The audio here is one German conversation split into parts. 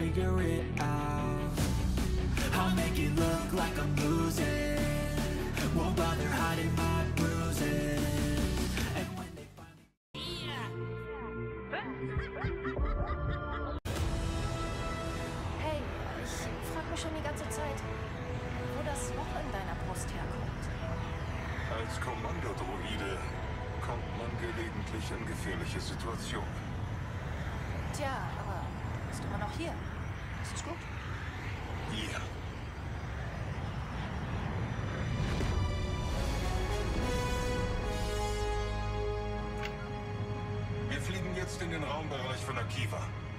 figure it out. I'll make it look like I'm losing. Won't bother hiding my bruises. And when they finally... Hey, ich frage mich schon die ganze Zeit, wo das Loch in deiner Brust herkommt. Als Kommandodroide kommt man gelegentlich in gefährliche Situationen. Tja, aber bist immer noch hier. Das ist gut. Ja. Wir fliegen jetzt in den Raumbereich von Akiva.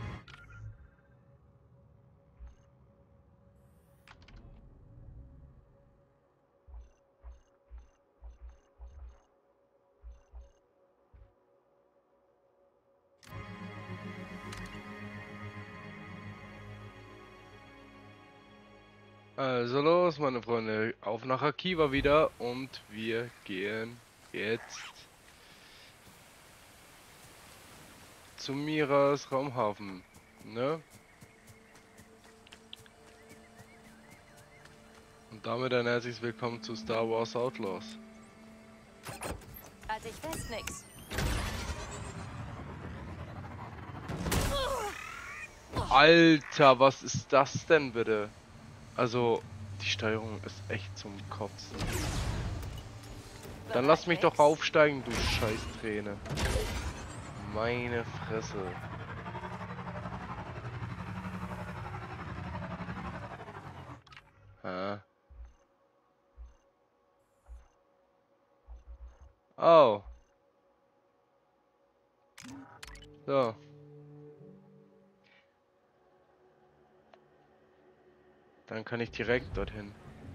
Also los, meine Freunde, auf nach Akiva wieder und wir gehen jetzt zu Miras Raumhafen, ne? Und damit ein herzliches Willkommen zu Star Wars Outlaws. Also ich weiß nix. Alter, was ist das denn bitte? Also, die Steuerung ist echt zum Kotzen. Dann lass mich doch aufsteigen, du Scheißträne. Meine Fresse. Hä? Oh. So. Dann kann ich direkt dorthin.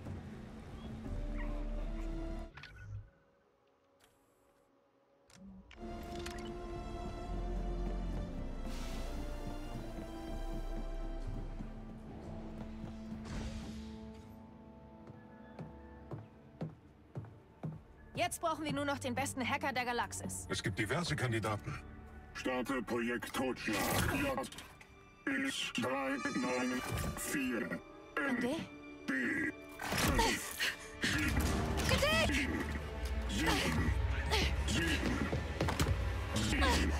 Jetzt brauchen wir nur noch den besten Hacker der Galaxis. Es gibt diverse Kandidaten. Starte Projekt Totschlag. J. X 394. MD? D. 5. 7. 7.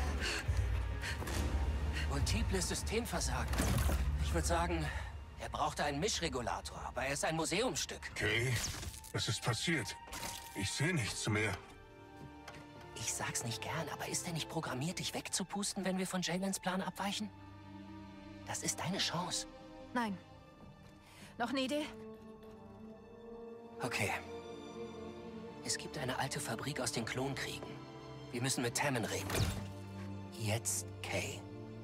Multiples Systemversagen. Ich würde sagen, er brauchte einen Mischregulator, aber er ist ein Museumsstück. Okay, was ist passiert? Ich sehe nichts mehr. Ich sag's nicht gern, aber ist er nicht programmiert, dich wegzupusten, wenn wir von Jaylens Plan abweichen? Das ist deine Chance. Nein. Noch eine Idee? Okay. Es gibt eine alte Fabrik aus den Klonkriegen. Wir müssen mit Tammen reden. Jetzt Kay.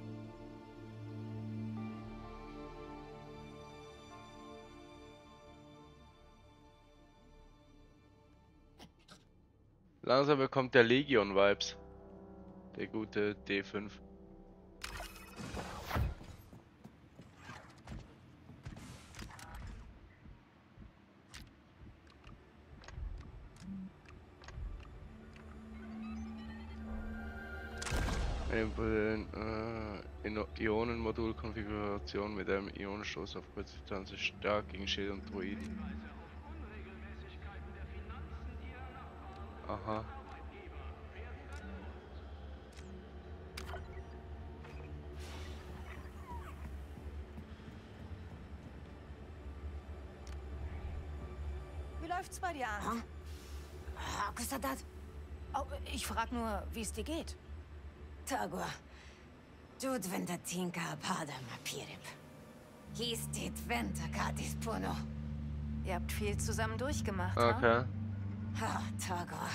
Langsam bekommt der Legion-Vibes. Der gute D5. Ionenmodul-Konfiguration mit einem Ionenstoß auf kurze Distanz ist stark gegen Schild und Droiden. Aha. Wie läuft's bei dir an? Oh, ich frag nur, wie es dir geht. Tagua. Jud Ventatinka Padama Pirip. Hieß dit Ventakatis Puno. Ihr habt viel zusammen durchgemacht, Okay. Ha, Tagua.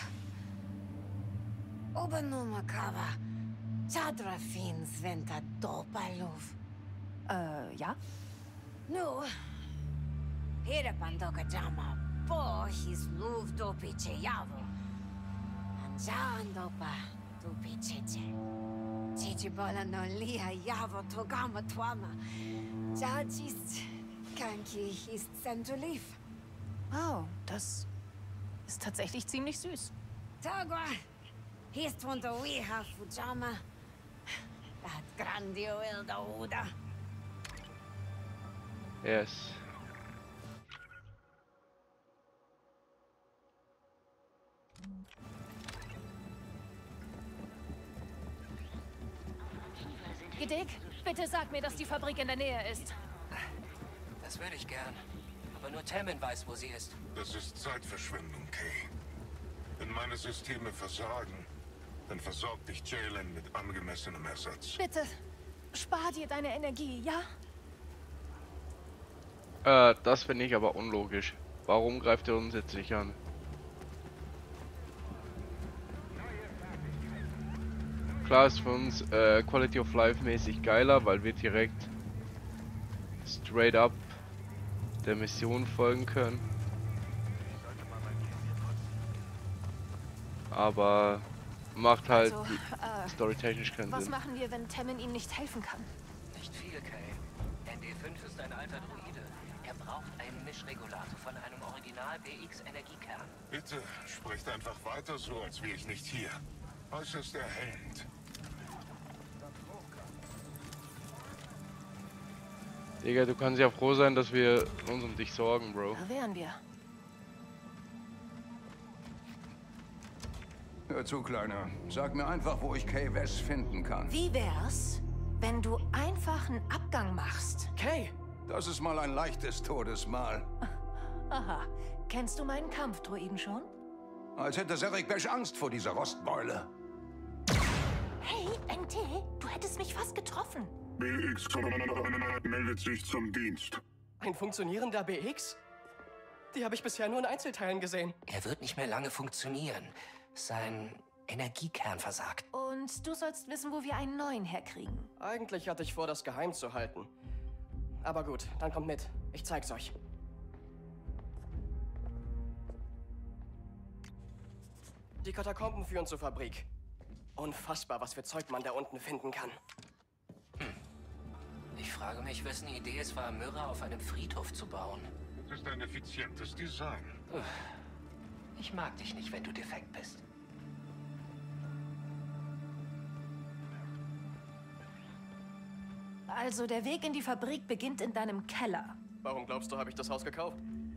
Obenuma Kava. Chadra Fins Venta Dopaluf. Ja? Nu. Here Pandoka Jama. Po his luv dopiche Javo. Anjan dopa dopicheche. Chichibola no lia Javo Togama Twama. Jajis Kanki his Centuleaf. Wow, das ist tatsächlich ziemlich süß. Tagua. His Tonto Wiha Fujama. Dat Grandio Ilda Uda. Yes. Gedick, bitte sag mir, dass die Fabrik in der Nähe ist. Das würde ich gern. Aber nur Tammin weiß, wo sie ist. Das ist Zeitverschwendung, Kay. Wenn meine Systeme versagen, dann versorgt dich Jalen mit angemessenem Ersatz. Bitte, spar dir deine Energie, ja? Das finde ich aber unlogisch. Warum greift er uns jetzt nicht an? Klar ist für uns Quality of Life mäßig geiler, weil wir direkt straight up der Mission folgen können. Aber macht halt Also, storytechnisch keinen Was Sinn. machen wir, wenn Tammin ihm nicht helfen kann? Nicht viel, Kay. ND5 ist ein alter Druide. Er braucht einen Mischregulator von einem Original-BX-Energiekern. Bitte, sprecht einfach weiter so, als wäre ich nicht hier. Äußerst erhellend. Digga, du kannst ja froh sein, dass wir uns um dich sorgen, Bro. Da wären wir. Hör zu, Kleiner. Sag mir einfach, wo ich Kay West finden kann. Wie wär's, wenn du einfach einen Abgang machst? Kay! Das ist mal ein leichtes Todesmal. Aha. Kennst du meinen Kampfdruiden schon? Als hätte Serek Besch Angst vor dieser Rostbeule. Hey, NT, du hättest mich fast getroffen. BX-Kommandant meldet sich zum Dienst. Ein funktionierender BX? Die habe ich bisher nur in Einzelteilen gesehen. Er wird nicht mehr lange funktionieren. Sein Energiekern versagt. Und du sollst wissen, wo wir einen neuen herkriegen. Eigentlich hatte ich vor, das geheim zu halten. Aber gut, dann kommt mit. Ich zeig's euch. Die Katakomben führen zur Fabrik. Unfassbar, was für Zeug man da unten finden kann. Ich frage mich, wessen Idee es war, Myrrha auf einem Friedhof zu bauen. Das ist ein effizientes Design. Ich mag dich nicht, wenn du defekt bist. Also der Weg in die Fabrik beginnt in deinem Keller. Warum glaubst du, habe ich das Haus gekauft?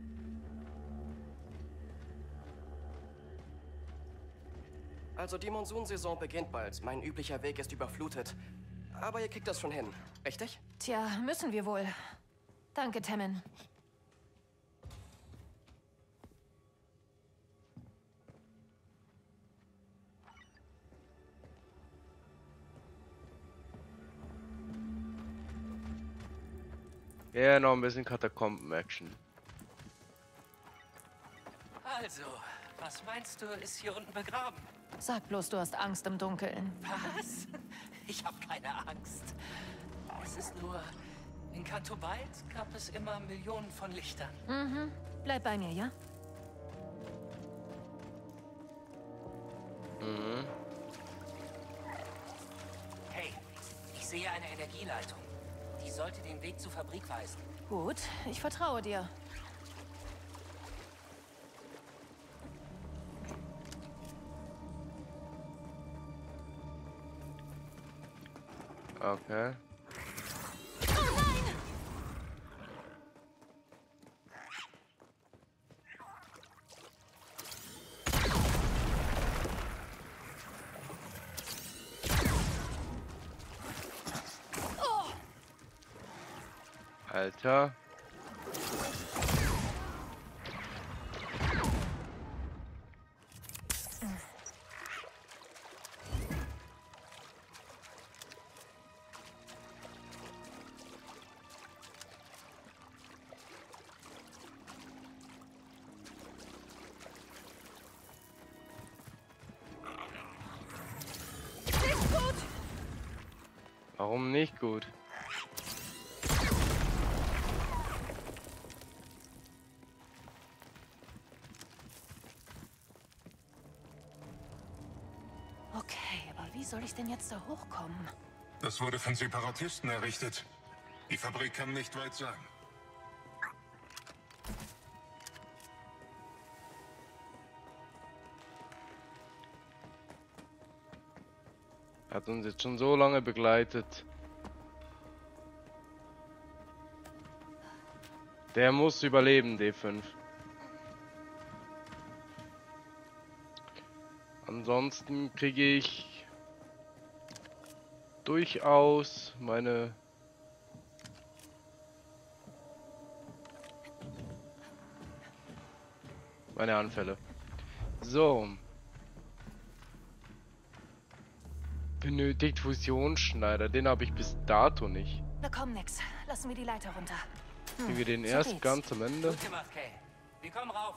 Also die Monsunsaison beginnt bald. Mein üblicher Weg ist überflutet. Aber ihr kriegt das schon hin, richtig? Tja, müssen wir wohl. Danke, Tammin. Ja, noch ein bisschen Katakomben-Action. Also, was meinst du, ist hier unten begraben? Sag bloß, du hast Angst im Dunkeln. Was? Ich habe keine Angst. Es ist nur, in Kantobeit gab es immer Millionen von Lichtern. Mhm. Bleib bei mir, ja? Mhm. Hey, ich sehe eine Energieleitung. Die sollte den Weg zur Fabrik weisen. Gut, ich vertraue dir. Okay. Alter. Warum nicht gut? Okay, aber wie soll ich denn jetzt da hochkommen? Das wurde von Separatisten errichtet. Die Fabrik kann nicht weit sein. Hat uns jetzt schon so lange begleitet. Der muss überleben, D5. Ansonsten kriege ich durchaus meine Anfälle. So. Benötigt Fusionsschneider. Den habe ich bis dato nicht. Na komm, nix. Lassen wir die Leiter runter. Kriegen wir den so erst geht's. ganz am Ende. Gut gemacht, Kay. Wir kommen rauf.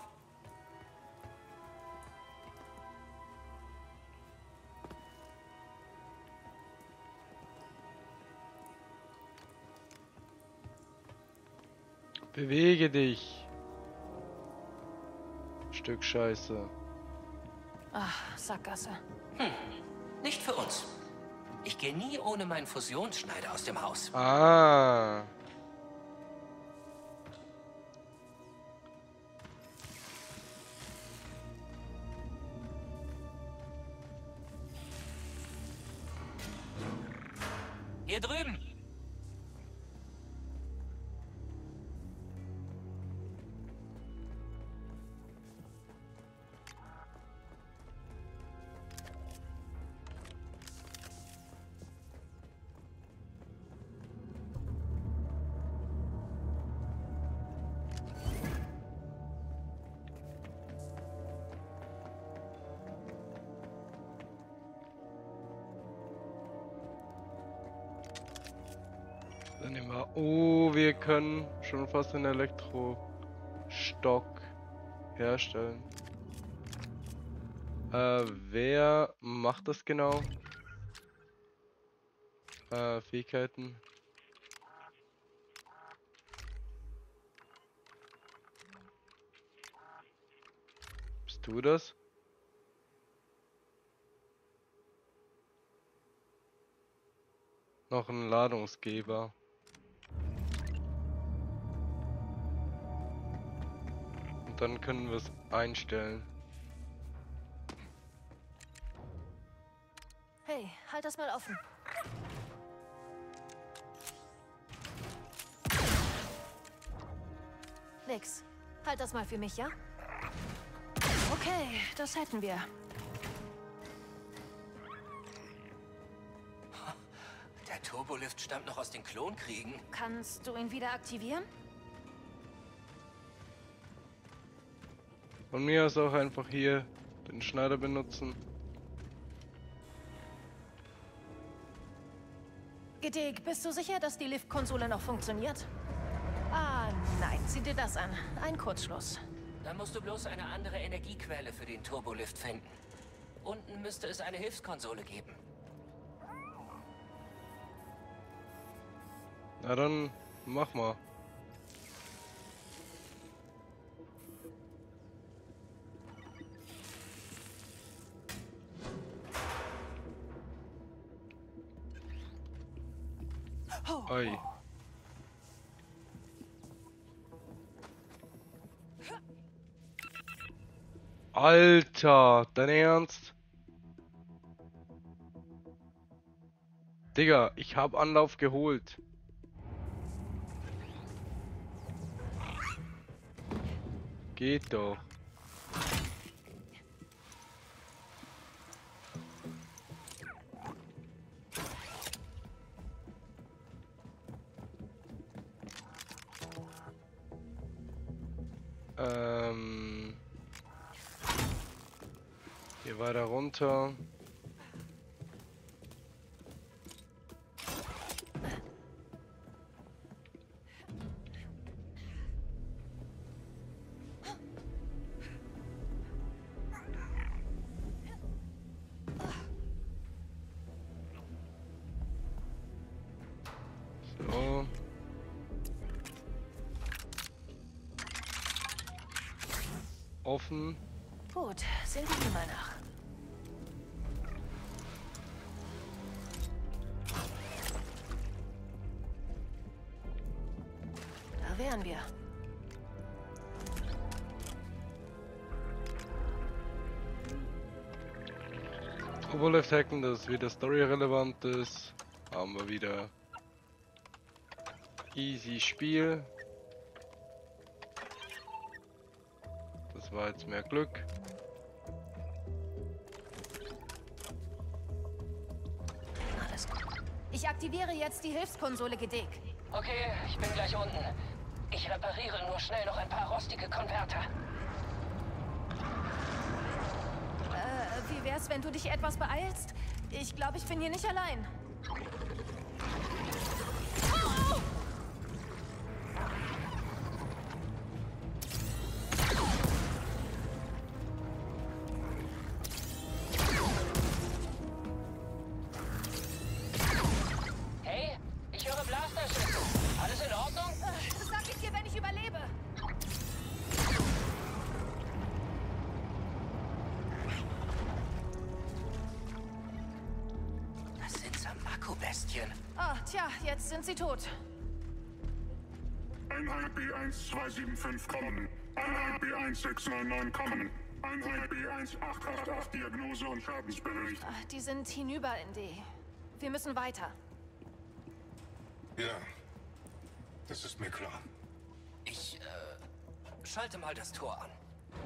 Bewege dich. Stück Scheiße. Ach, Sackgasse. Nicht für uns. Ich gehe nie ohne meinen Fusionsschneider aus dem Haus. Ah. Hier drüben. Dann nehmen wir. Oh, wir können schon fast den Elektrostock herstellen. Wer macht das genau? Fähigkeiten. Bist du das? Noch ein Ladungsgeber. Und dann können wir es einstellen. Hey, halt das mal offen. Nix. Halt das mal für mich, ja? Okay, das hätten wir. Der Turbolift stammt noch aus den Klonkriegen. Kannst du ihn wieder aktivieren? Von mir aus auch einfach hier den Schneider benutzen. Gedig, bist du sicher, dass die Lift-Konsole noch funktioniert? Ah, nein, sieh dir das an. Ein Kurzschluss. Dann musst du bloß eine andere Energiequelle für den Turbolift finden. Unten müsste es eine Hilfskonsole geben. Na dann, mach mal. Oi. Alter, dein Ernst? Digga, ich hab Anlauf geholt. Geht doch. Hier weiter runter. So. Offen. Gut, sehen wir mal nach. Da wären wir. Turbolift hacken, das wieder story-relevant ist. Haben wir wieder easy Spiel. war jetzt mehr Glück. Alles gut. Ich aktiviere jetzt die Hilfskonsole Gedeck. Okay, ich bin gleich unten. Ich repariere nur schnell noch ein paar rostige Konverter. Wie wär's, wenn du dich etwas beeilst? Ich glaube, ich bin hier nicht allein. Oh! Hey, ich höre Blasterschüsse. Alles in Ordnung? Das sag ich dir, wenn ich überlebe. Das sind Samako-Bestien. Ah, tja, jetzt sind sie tot. Einheit B1275 kommen. Einheit B1699 kommen. Einheit B1888 Diagnose und Schadensbericht. Die sind hinüber in D. Wir müssen weiter. Ja, das ist mir klar. Ich, schalte mal das Tor an.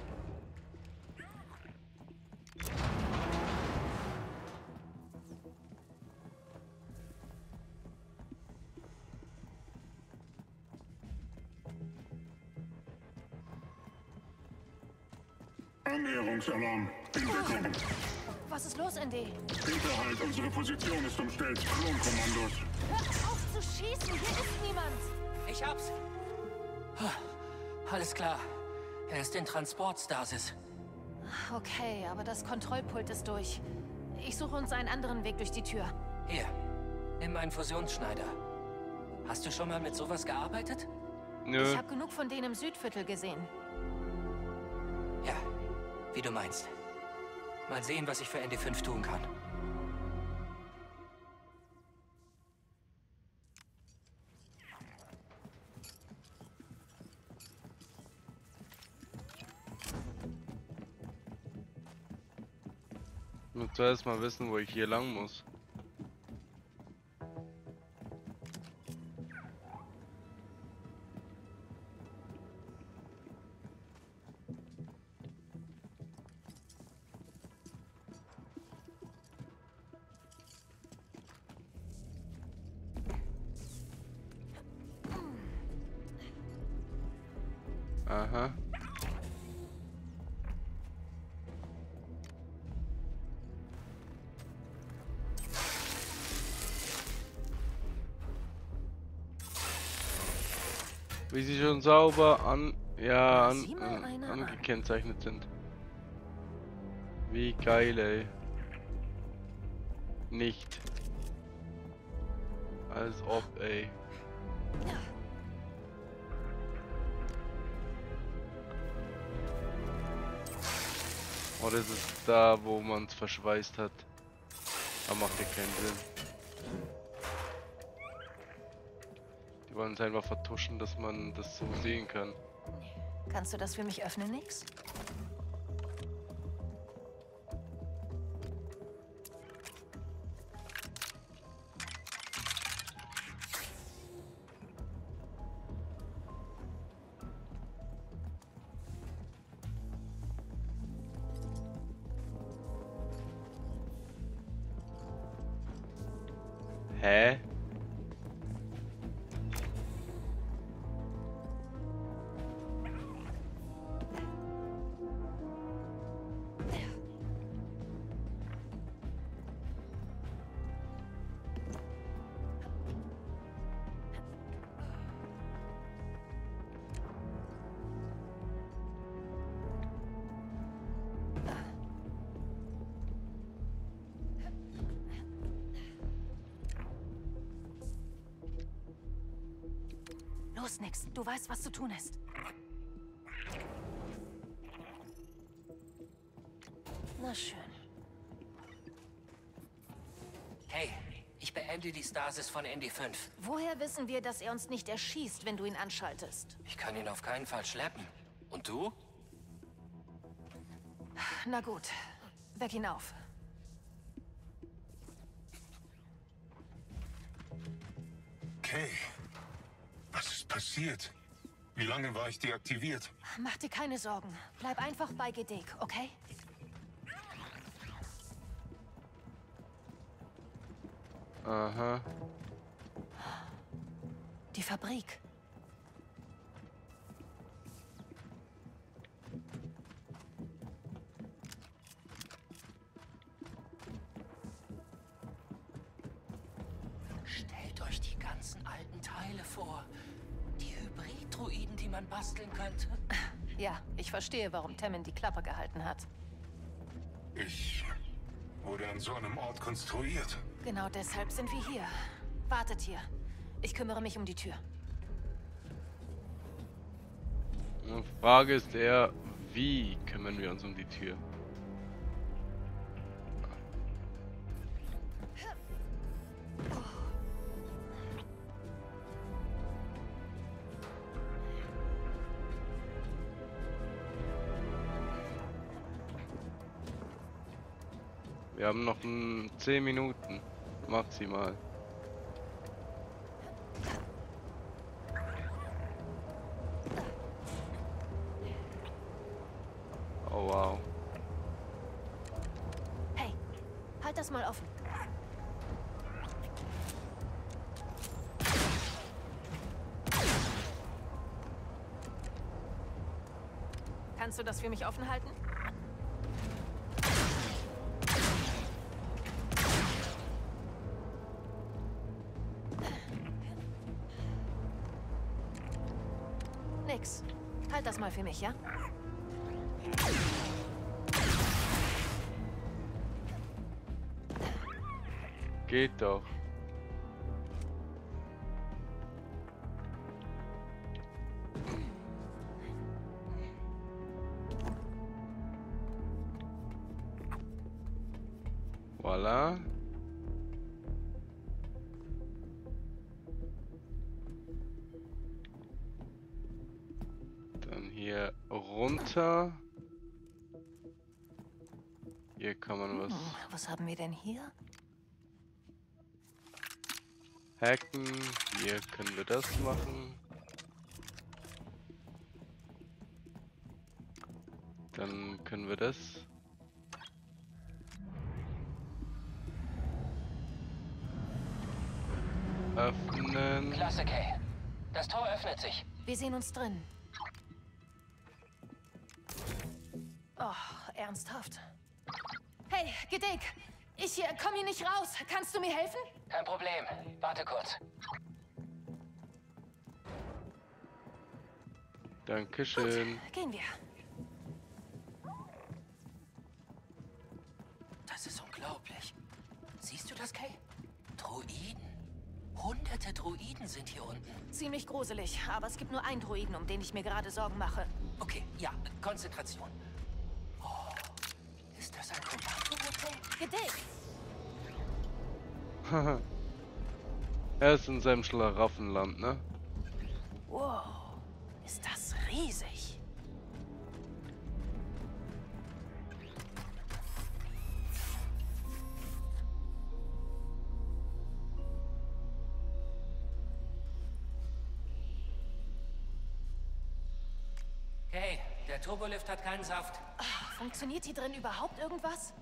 Annäherungsalarm. Hinterkommen. Was ist los, ND? Hinterhalt, unsere Position ist umstellt. Klonkommandos. Hör auf zu schießen, hier ist niemand. Ich hab's. Alles klar. Er ist in Transportstasis. Okay, aber das Kontrollpult ist durch. Ich suche uns einen anderen Weg durch die Tür. Hier, nimm einen Fusionsschneider. Hast du schon mal mit sowas gearbeitet? Nö. Ich habe genug von denen im Südviertel gesehen. Ja, wie du meinst. Mal sehen, was ich für ND5 tun kann. Ich muss zuerst mal wissen, wo ich hier lang muss. Aha. Wie sie schon sauber angekennzeichnet sind. Wie geil, ey. Nicht. Als ob, ey. Oh, das ist da, wo man es verschweißt hat. Aber macht ja keinen Sinn. Die wollen es einfach vertuschen, dass man das so sehen kann. Kannst du das für mich öffnen, Nix? Hä? Los, Nix. Du weißt, was zu tun ist. Na schön. Hey, ich beende die Stasis von ND5. Woher wissen wir, dass er uns nicht erschießt, wenn du ihn anschaltest? Ich kann ihn auf keinen Fall schleppen. Und du? Na gut. Weck ihn auf. Kay, was ist passiert? Wie lange war ich deaktiviert? Mach dir keine Sorgen. Bleib einfach bei Gedek, okay? Aha. Die Fabrik. Stellt euch die ganzen alten Teile vor. Die Hybrid-Droiden, die man basteln könnte. Ja, ich verstehe, warum Temmin die Klappe gehalten hat. Ich wurde an so einem Ort konstruiert. Genau deshalb sind wir hier. Wartet hier. Ich kümmere mich um die Tür. Die Frage ist eher, wie kümmern wir uns um die Tür? Wir haben noch 10 Minuten maximal. Oh wow. Hey, halt das mal offen. Kannst du das für mich offen halten? Nix. Halt das mal für mich, ja? Geht doch. Voilà. Dann hier runter. Hier kann man was Was haben wir denn hier? hacken. Hier können wir das machen. Dann können wir das. Öffnen. Klasse, Kay. Das Tor öffnet sich. Wir sehen uns drin. Oh, ernsthaft. Hey, Gedek! Ich komm hier nicht raus. Kannst du mir helfen? Kein Problem. Warte kurz. Dankeschön. Gut, gehen wir. Das ist unglaublich. Siehst du das, Kay? Droiden. Hunderte Droiden sind hier unten. Ziemlich gruselig, aber es gibt nur einen Droiden, um den ich mir gerade Sorgen mache. Okay, ja, Konzentration. Oh, ist das ein Kommandomodell? Gedek! Er ist in seinem Schlaraffenland, ne? Wow, ist das riesig. Hey, der Turbolift hat keinen Saft. Funktioniert hier drin überhaupt irgendwas?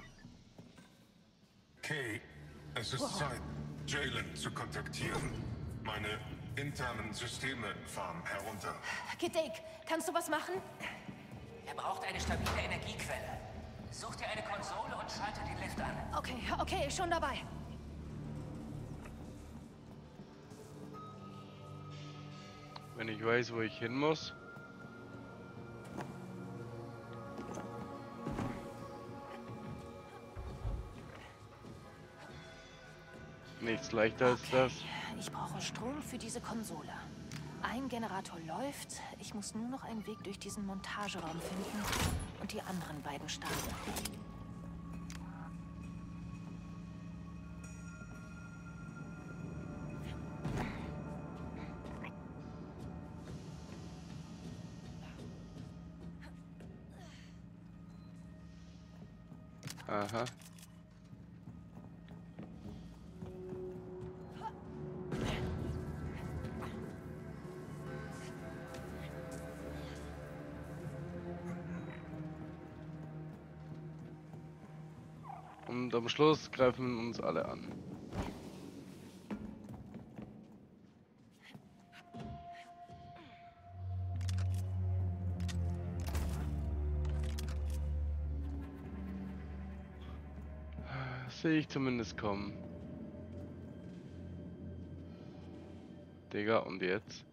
Kay, es ist Zeit, Jaylen zu kontaktieren. Meine internen Systeme fahren herunter. Gedek, kannst du was machen? Er braucht eine stabile Energiequelle. Such dir eine Konsole und schalte den Lift an. Okay, schon dabei. Wenn ich weiß, wo ich hin muss. Nichts leichter als das. Ich brauche Strom für diese Konsole. Ein Generator läuft. Ich muss nur noch einen Weg durch diesen Montageraum finden und die anderen beiden starten. Aha. Und am Schluss greifen uns alle an. Sehe ich zumindest kommen. Digga, und jetzt?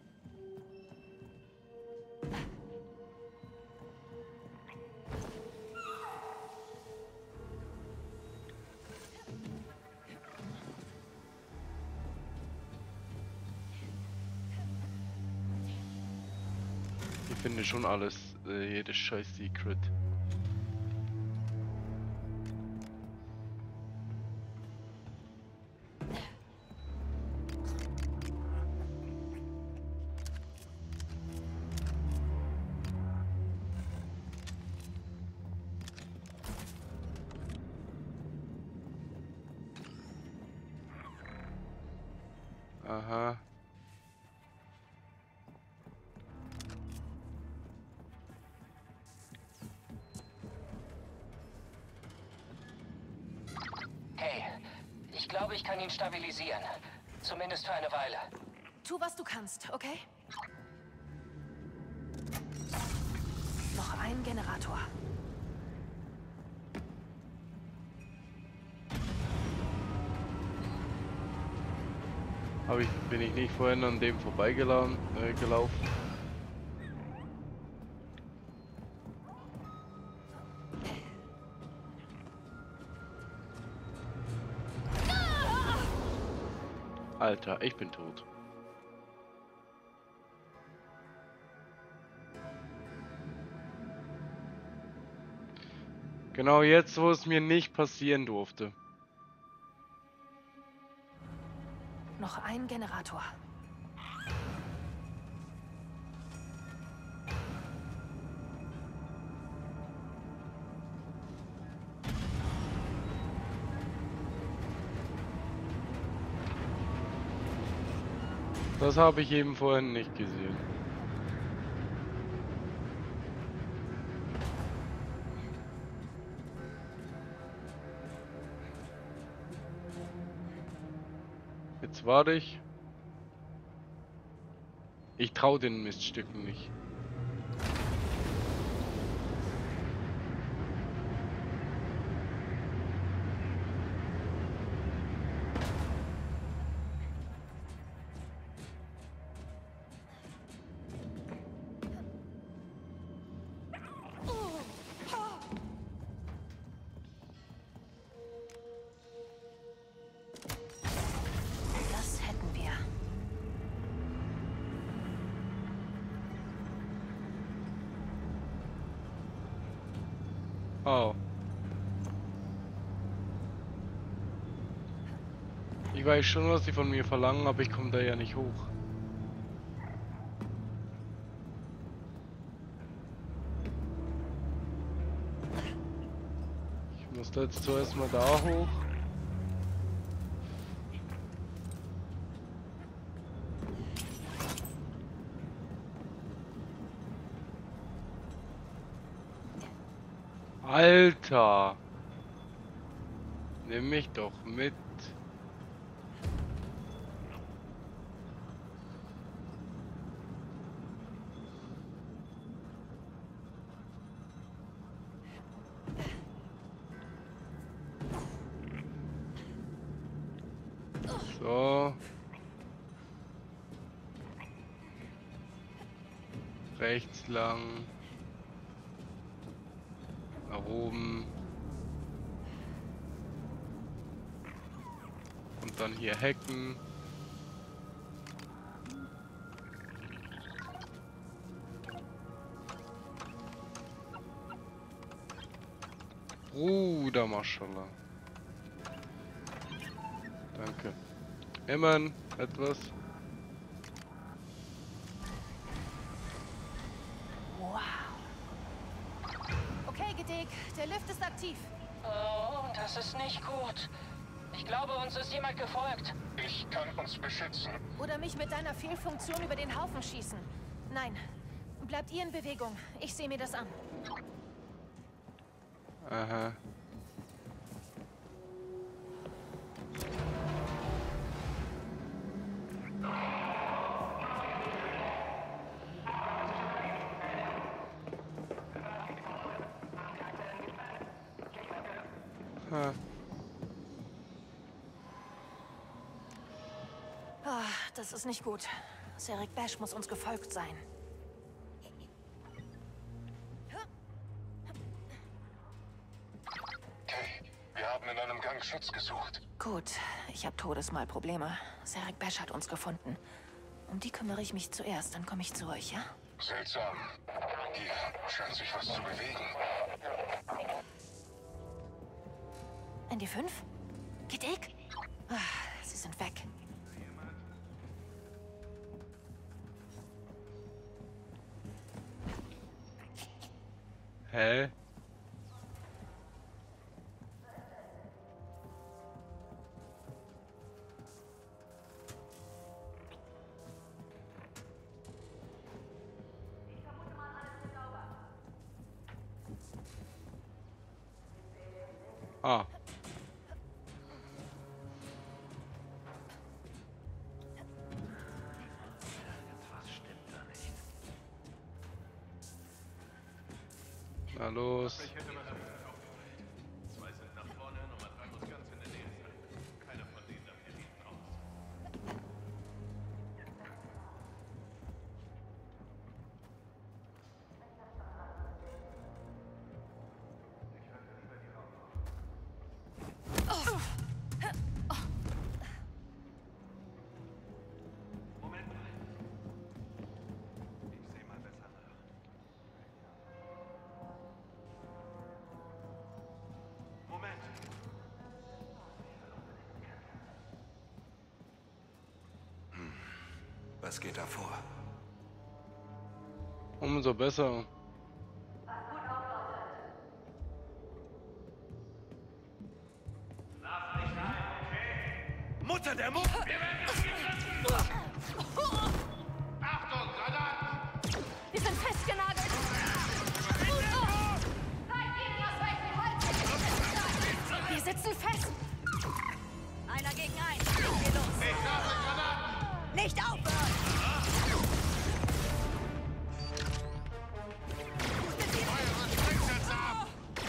Ich finde schon alles, jedes scheiß Secret. Aha. Hey, ich glaube, ich kann ihn stabilisieren. Zumindest für eine Weile. Tu, was du kannst, okay? Noch ein Generator. Bin ich nicht vorhin an dem vorbeigelaufen? Alter, ich bin tot. Genau jetzt, wo es mir nicht passieren durfte. Noch ein Generator. Das habe ich eben vorhin nicht gesehen. Jetzt warte ich. Ich traue den Miststücken nicht. Das hätten wir. Oh. Ich weiß schon, was sie von mir verlangen, aber ich komme da ja nicht hoch. Ich muss da jetzt zuerst mal da hoch. Alter! Nimm mich doch mit. So. Rechts lang. Nach oben. Und dann hier hacken. Bruder, Maschallah. Danke. Immerhin etwas. Wow. Okay, Gedick, der Lift ist aktiv. Oh, das ist nicht gut. Ich glaube, uns ist jemand gefolgt. Ich kann uns beschützen. Oder mich mit deiner Fehlfunktion über den Haufen schießen. Nein. Bleibt ihr in Bewegung. Ich sehe mir das an. Aha. Ah, das ist nicht gut. Zerek Besh muss uns gefolgt sein. Kay, wir haben in einem Gang Schutz gesucht. Gut, ich habe Todesmal-Probleme. Zerek Besh hat uns gefunden. Um die kümmere ich mich zuerst, dann komme ich zu euch, ja? Seltsam. Hier scheint sich was zu bewegen. ND5? Geht ich? Ah, sie sind weg. Hä? Ah. Na los. Zwei sind nach vorne, Nummer 3 muss ganz in der Nähe sein. Keiner von denen darf hier hinten raus. Moment mal. Ich sehe mal besser nach. Moment. Was geht da vor? Umso besser. Mutter der Mutter! Wir werden angegriffen! Achtung, Granaten! Wir sind festgenagelt! Wir sitzen fest! Einer gegen einen! Legen wir los! Ich werfe Granaten! Nicht aufhören! Eure Sprengsätze ab!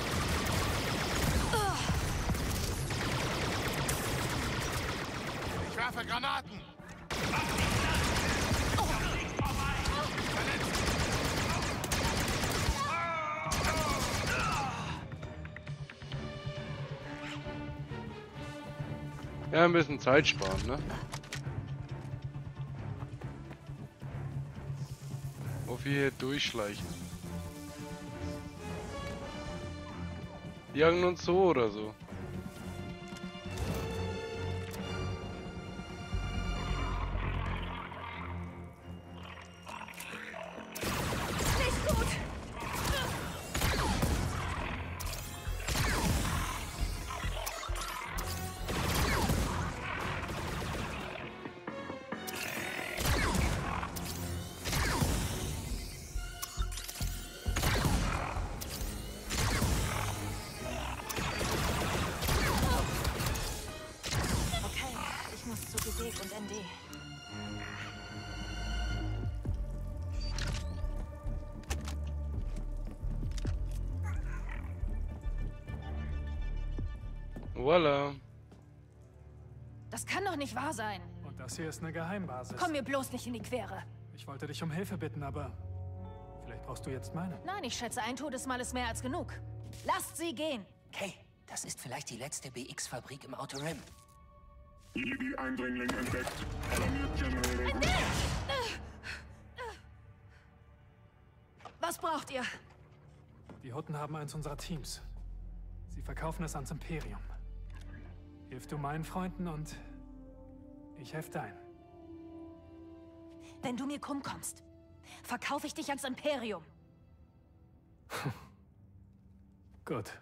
Ich werfe Granaten! Ja, ein bisschen Zeit sparen, ne? Auf hier durchschleichen. Die jagen uns so oder so. Nicht gut! Okay, ich muss zu Gebet und ND. Voila. Das kann doch nicht wahr sein. Und das hier ist eine Geheimbasis. Komm mir bloß nicht in die Quere. Ich wollte dich um Hilfe bitten, aber vielleicht brauchst du jetzt meine. Nein, ich schätze, ein Todesmal ist mehr als genug. Lasst sie gehen! Kay, das ist vielleicht die letzte BX-Fabrik im Outer Rim. EB-Eindringling entdeckt. Alarmiert General Logan. Was braucht ihr? Die Hutten haben eins unserer Teams. Sie verkaufen es ans Imperium. Hilf du meinen Freunden und ich helfe deinen. Wenn du mir krumm kommst, verkaufe ich dich ans Imperium. Gut.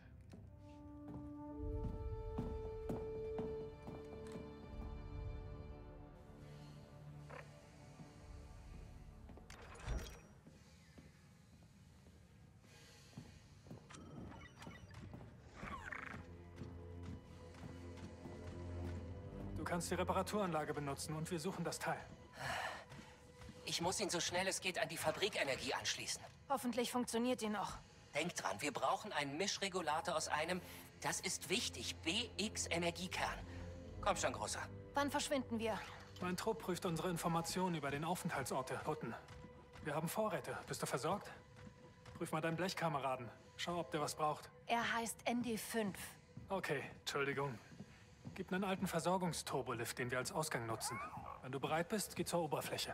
kannst die Reparaturanlage benutzen und wir suchen das Teil. Ich muss ihn so schnell es geht an die Fabrikenergie anschließen. Hoffentlich funktioniert die noch. Denk dran, wir brauchen einen Mischregulator aus einem, das ist wichtig, BX-Energiekern. Komm schon, Großer. Wann verschwinden wir? Mein Trupp prüft unsere Informationen über den Aufenthaltsort der Hutten. Wir haben Vorräte. Bist du versorgt? Prüf mal deinen Blechkameraden. Schau, ob der was braucht. Er heißt ND5. Okay, Entschuldigung. Gib einen alten Versorgungsturbolift, den wir als Ausgang nutzen. Wenn du bereit bist, geh zur Oberfläche.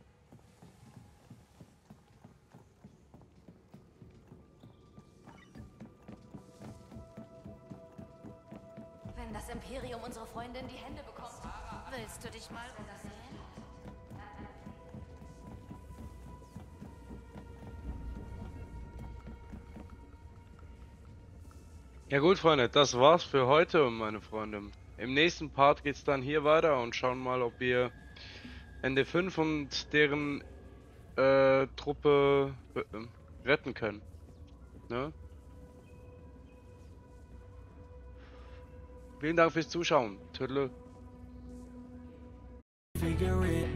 Wenn das Imperium unsere Freunde in die Hände bekommt, willst du dich mal sehen? Ja gut, Freunde, das war's für heute, meine Freunde. Im nächsten Part geht's dann hier weiter und schauen mal, ob wir ND5 und deren Truppe retten können. Ne? Vielen Dank fürs Zuschauen. Tüdelö. Figure it